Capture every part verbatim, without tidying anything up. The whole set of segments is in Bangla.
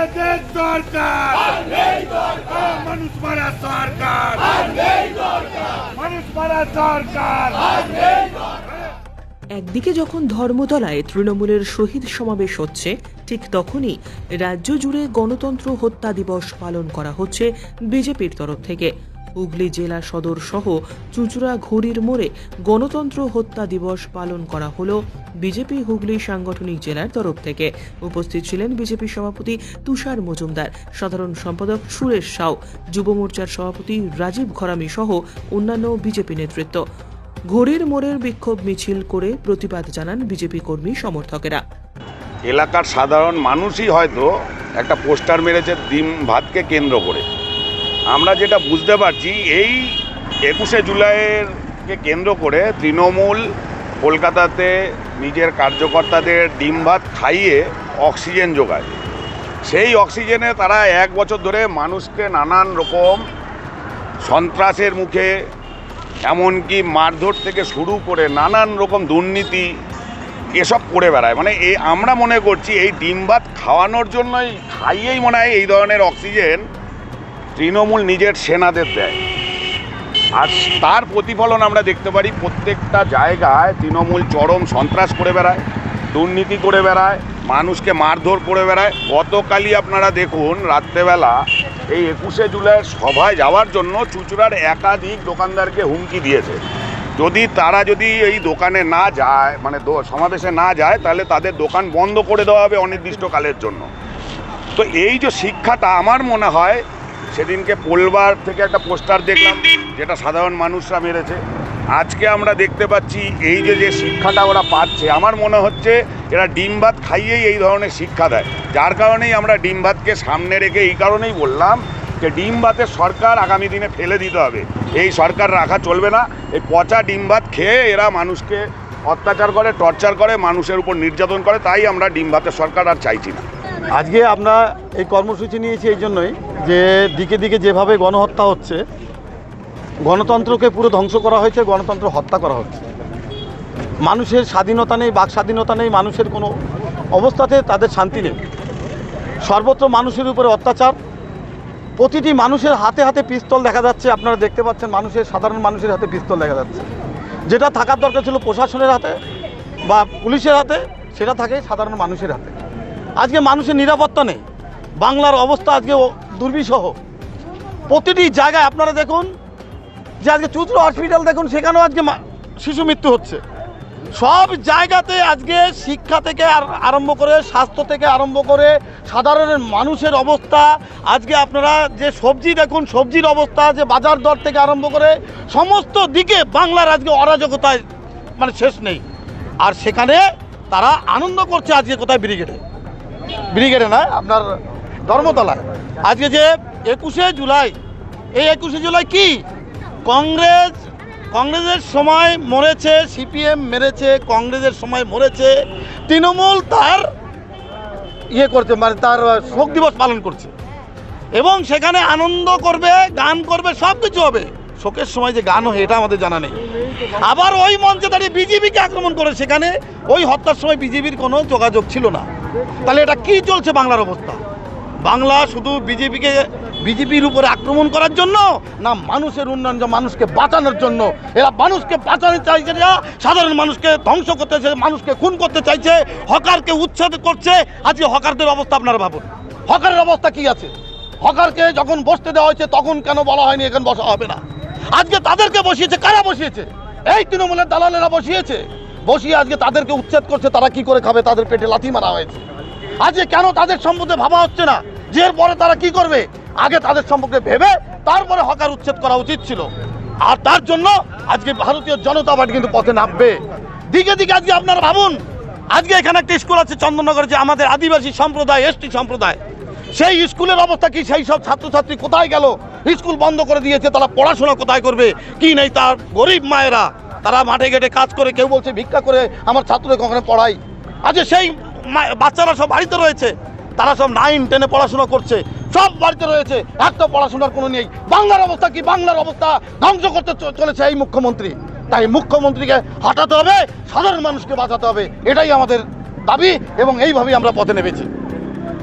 মানুষ মারা সরকার, মানুষ মারা সরকার। একদিকে যখন ধর্মতলায় তৃণমূলের শহীদ সমাবেশ হচ্ছে, ঠিক তখনই রাজ্য জুড়ে গণতন্ত্র হত্যা দিবস পালন করা হচ্ছে বিজেপির তরফ থেকে। হুগলি জেলা সদর সহ চুঁচুড়া ঘড়ির মোড়ে গণতন্ত্র হত্যা দিবস পালন করা হলো বিজেপি হুগলি সাংগঠনিক জেলার তরফ থেকে। উপস্থিত ছিলেন বিজেপি সভাপতি তুষার মজুমদার, সাধারণ সম্পাদক সুরেশ সাউ, যুব মোর্চার সভাপতি রাজীব ঘরামি সহ অন্যান্য বিজেপি নেতৃত্ব। ঘড়ির মোড়ের বিক্ষোভ মিছিল করে প্রতিবাদ জানান বিজেপি কর্মী সমর্থকেরা। এলাকার সাধারণ মানুষই হয়তো একটা পোস্টার মেরেছে ডিম ভাতকে কেন্দ্র করে। আমরা যেটা বুঝতে পারছি, এই একুশে জুলাইয়েরকে কেন্দ্র করে তৃণমূল কলকাতাতে নিজের কার্যকর্তাদের ডিম ভাত খাইয়ে অক্সিজেন যোগায়। সেই অক্সিজেনে তারা এক বছর ধরে মানুষকে নানান রকম সন্ত্রাসের মুখে, এমনকি মারধর থেকে শুরু করে নানান রকম দুর্নীতি এসব করে বেড়ায়। মানে এই আমরা মনে করছি এই ডিম ভাত খাওয়ানোর জন্যই, খাইয়েই মনে হয় এই ধরনের অক্সিজেন তৃণমূল নিজের সেনাদের দেয়। আর তার প্রতিফলন আমরা দেখতে পারি প্রত্যেকটা জায়গায় তৃণমূল চরম সন্ত্রাস করে বেড়ায়, দুর্নীতি করে বেড়ায়, মানুষকে মারধর করে বেড়ায়। গতকালই আপনারা দেখুন রাত্রেবেলা এই একুশে জুলাইয়ের সভায় যাওয়ার জন্য চুঁচুড়ার একাধিক দোকানদারকে হুমকি দিয়েছে, যদি তারা যদি এই দোকানে না যায়, মানে সমাবেশে না যায়, তাহলে তাদের দোকান বন্ধ করে দেওয়া হবে অনির্দিষ্টকালের জন্য। তো এই যে শিক্ষাটা, আমার মনে হয় সেদিনকে পোলবার থেকে একটা পোস্টার দেখলাম যেটা সাধারণ মানুষরা মেরেছে, আজকে আমরা দেখতে পাচ্ছি এই যে যে শিক্ষাটা ওরা পাচ্ছে, আমার মনে হচ্ছে এরা ডিম ভাত খাইয়েই এই ধরনের শিক্ষা দেয়। যার কারণেই আমরা ডিম ভাতকে সামনে রেখে এই কারণেই বললাম যে ডিম ভাতের সরকার আগামী দিনে ফেলে দিতে হবে। এই সরকার রাখা চলবে না। এই পচা ডিম ভাত খেয়ে এরা মানুষকে অত্যাচার করে, টর্চার করে, মানুষের উপর নির্যাতন করে। তাই আমরা ডিম ভাতের সরকার আর চাইছি না। আজকে আমরা এই কর্মসূচি নিয়েছি এই জন্যই যে দিকে দিকে যেভাবে গণহত্যা হচ্ছে, গণতন্ত্রকে পুরো ধ্বংস করা হয়েছে, গণতন্ত্র হত্যা করা হচ্ছে। মানুষের স্বাধীনতা নেই, বাক স্বাধীনতা নেই, মানুষের কোনো অবস্থাতে তাদের শান্তি নেই। সর্বত্র মানুষের উপরে অত্যাচার, প্রতিটি মানুষের হাতে হাতে পিস্তল দেখা যাচ্ছে। আপনারা দেখতে পাচ্ছেন মানুষের, সাধারণ মানুষের হাতে পিস্তল দেখা যাচ্ছে। যেটা থাকার দরকার ছিল প্রশাসনের হাতে বা পুলিশের হাতে, সেটা থাকে সাধারণ মানুষের হাতে। আজকে মানুষের নিরাপত্তা নেই, বাংলার অবস্থা আজকে দুর্বিষহ। প্রতিটি জায়গায় আপনারা দেখুন যে আজকে চুঁচুড়া হসপিটাল দেখুন, সেখানেও আজকে শিশু মৃত্যু হচ্ছে। সব জায়গাতে আজকে শিক্ষা থেকে আরম্ভ করে, স্বাস্থ্য থেকে আরম্ভ করে সাধারণ মানুষের অবস্থা, আজকে আপনারা যে সবজি দেখুন, সবজির অবস্থা, যে বাজার দর থেকে আরম্ভ করে সমস্ত দিকে বাংলার আজকে অরাজকতায় মানে শেষ নেই। আর সেখানে তারা আনন্দ করছে আজকে কোথায় ব্রিগেডে, ব্রিগেডে নয় আপনার ধর্মতলায়। আজকে যে একুশে জুলাই, এই একুশে জুলাই কি কংগ্রেস, কংগ্রেসের সময় মরেছে, সিপিএম মেরেছে, কংগ্রেসের সময় মরেছে, তৃণমূল তার ইয়ে করছে, মানে তার শোক দিবস পালন করছে এবং সেখানে আনন্দ করবে, গান করবে, সব কিছু হবে। শোকের সময় যে গান হয় এটা আমাদের জানা নেই। আবার ওই মঞ্চে দাঁড়িয়ে বিজেপিকে আক্রমণ করে, সেখানে ওই হত্যার সময় বিজেপির কোনো যোগাযোগ ছিল না। তাহলে এটা কি চলছে বাংলার অবস্থা? বাংলা শুধু বিজেপিকে, বিজেপির উপরে আক্রমণ করার জন্য না মানুষের উন্নয়ন, মানুষকে বাঁচানোর জন্য? এরা মানুষকে বাঁচাতে চাইছে না, সাধারণ মানুষকে ধ্বংস করতে চাইছে, মানুষকে খুন করতে চাইছে, হকারকে উচ্ছেদ করছে। আজকে হকারদের অবস্থা আপনারা ভাবুন, হকারের অবস্থা কি আছে? হকারকে যখন বসতে দেওয়া হয়েছে তখন কেন বলা হয়নি এখানে বসা হবে না? আজকে তাদেরকে বসিয়েছে, কারা বসিয়েছে? এই তৃণমূলের দালালেরা বসিয়েছে। বসিয়ে আজকে তাদেরকে উচ্ছেদ করছে। তারা কি করে খাবে? তাদের পেটে লাথি মারা হয়েছে। আজকে কেন তাদের সম্বন্ধে ভাবা হচ্ছে না যে এরপরে তারা কি করবে? আগে তাদের সম্পর্কে ভেবে তারপরে হকার উচ্ছেদ করা উচিত ছিল। আর তার জন্য আজকে ভারতীয় জনতা পার্টি কিন্তু পথে নামবে। দিকে দিকে আজকে আপনারা ভাবুন, আজকে এখানে একটা স্কুল আছে চন্দননগরে, যে আমাদের আদিবাসী সম্প্রদায়, এসটি সম্প্রদায়, সেই স্কুলের অবস্থা কি? সেই সব ছাত্রছাত্রী কোথায় গেল? স্কুল বন্ধ করে দিয়েছে। তারা পড়াশোনা কোথায় করবে? কি নেই তার? গরিব মায়েরা তারা মাঠে ঘাটে কাজ করে, কেউ বলছে ভিক্ষা করে আমার ছাত্রদের কখনো পড়াই। আজকে সেই বাচ্চারা সব বাড়িতে রয়েছে, তারা সব নাইন টেনে পড়াশোনা করছে, সব বাড়িতে রয়েছে, একটা পড়াশোনার কোনো নেই। বাংলার অবস্থা কি? বাংলার অবস্থা ধ্বংস করতে চলেছে এই মুখ্যমন্ত্রী। তাই মুখ্যমন্ত্রীকে হটাতে হবে, সাধারণ মানুষকে বাঁচাতে হবে, এটাই আমাদের দাবি এবং এইভাবেই আমরা পথে নেমেছি।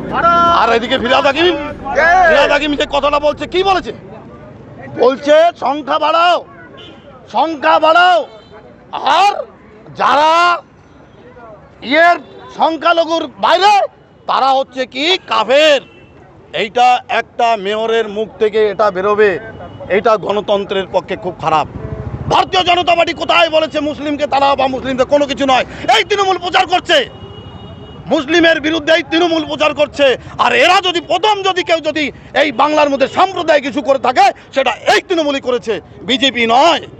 আর এদিকে ফিরাদ হাকিম ফিরাদ হাকিম যে কথাটা বলছে কি বলেছে, বলছে সংখ্যা বাড়াও সংখ্যা বাড়াও, আর যারা ইয়ের সংখ্যালঘুর বাইরে তারা হচ্ছে কি কাফের। এইটা একটা মেয়রের মুখ থেকে এটা বেরোবে, এইটা গণতন্ত্রের পক্ষে খুব খারাপ। ভারতীয় জনতা পার্টি কোথায় বলেছে মুসলিমকে তারা বা মুসলিমদের কোনো কিছু নয়, এই তৃণমূল প্রচার করছে মুসলিমের বিরুদ্ধে, এই তৃণমূল প্রচার করছে। আর এরা যদি প্রথম যদি কেউ যদি এই বাংলার মধ্যে সাম্প্রদায়িক কিছু করে থাকে সেটা এই তৃণমূলই করেছে, বিজেপি নয়।